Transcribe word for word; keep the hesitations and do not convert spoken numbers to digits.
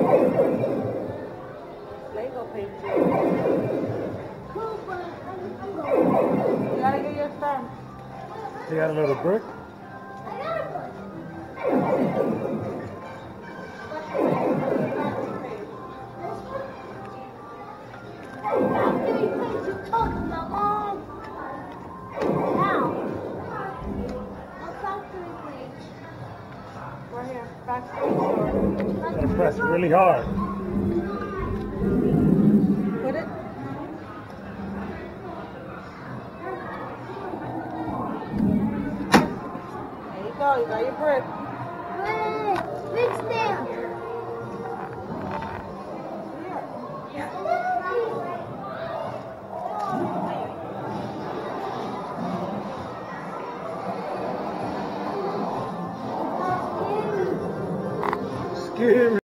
Lego painting. You gotta get your stamp. You got a little brick? Right here, back to the store. Gotta press really hard. Put it. There you go, you got your brick. Big stamp. Scary.